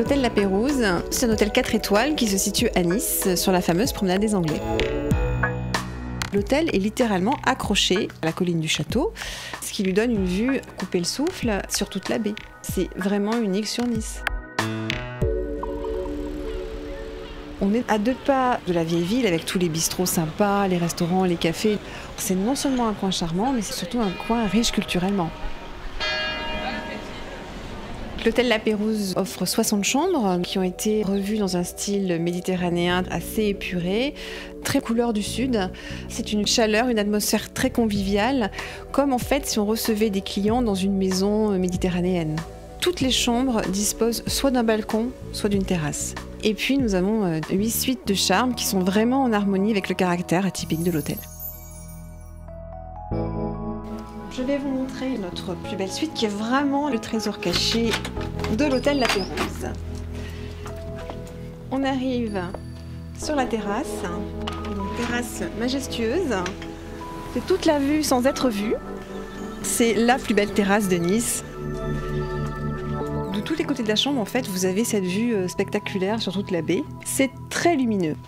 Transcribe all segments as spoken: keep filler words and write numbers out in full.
L'hôtel La Pérouse, c'est un hôtel quatre étoiles qui se situe à Nice, sur la fameuse promenade des Anglais. L'hôtel est littéralement accroché à la colline du château, ce qui lui donne une vue couper le souffle sur toute la baie. C'est vraiment unique sur Nice. On est à deux pas de la vieille ville avec tous les bistrots sympas, les restaurants, les cafés. C'est non seulement un coin charmant, mais c'est surtout un coin riche culturellement. L'hôtel La Pérouse offre soixante chambres qui ont été revues dans un style méditerranéen assez épuré, très couleur du sud. C'est une chaleur, une atmosphère très conviviale, comme en fait si on recevait des clients dans une maison méditerranéenne. Toutes les chambres disposent soit d'un balcon, soit d'une terrasse. Et puis nous avons huit suites de charme qui sont vraiment en harmonie avec le caractère atypique de l'hôtel. Je vais vous montrer notre plus belle suite qui est vraiment le trésor caché de l'hôtel La Pérouse. On arrive sur la terrasse, une terrasse majestueuse. C'est toute la vue sans être vue. C'est la plus belle terrasse de Nice. De tous les côtés de la chambre, en fait, vous avez cette vue spectaculaire sur toute la baie. C'est très lumineux.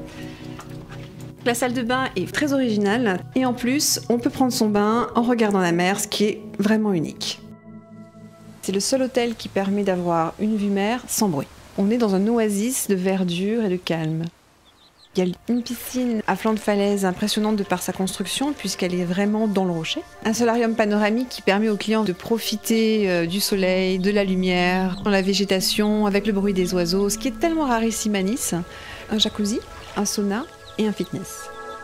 La salle de bain est très originale et en plus, on peut prendre son bain en regardant la mer, ce qui est vraiment unique. C'est le seul hôtel qui permet d'avoir une vue mer sans bruit. On est dans un oasis de verdure et de calme. Il y a une piscine à flanc de falaise impressionnante de par sa construction puisqu'elle est vraiment dans le rocher. Un solarium panoramique qui permet aux clients de profiter du soleil, de la lumière, dans la végétation, avec le bruit des oiseaux, ce qui est tellement rarissime à Nice. Un jacuzzi, un sauna et un fitness.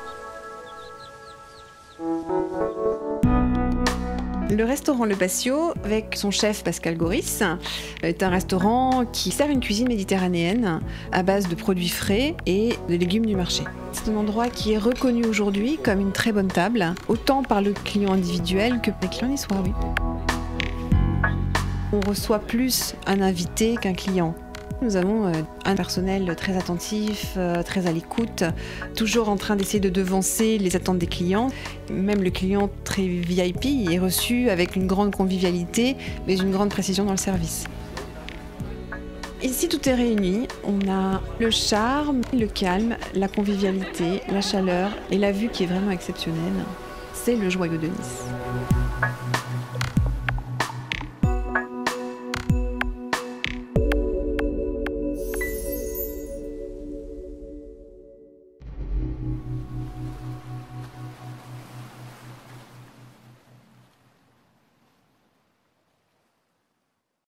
Le restaurant Le Patio, avec son chef Pascal Goris, est un restaurant qui sert une cuisine méditerranéenne à base de produits frais et de légumes du marché. C'est un endroit qui est reconnu aujourd'hui comme une très bonne table, autant par le client individuel que par les clients niçois, oui. On reçoit plus un invité qu'un client. Nous avons un personnel très attentif, très à l'écoute, toujours en train d'essayer de devancer les attentes des clients. Même le client très V I P est reçu avec une grande convivialité, mais une grande précision dans le service. Ici, tout est réuni. On a le charme, le calme, la convivialité, la chaleur et la vue qui est vraiment exceptionnelle. C'est le joyau de Nice.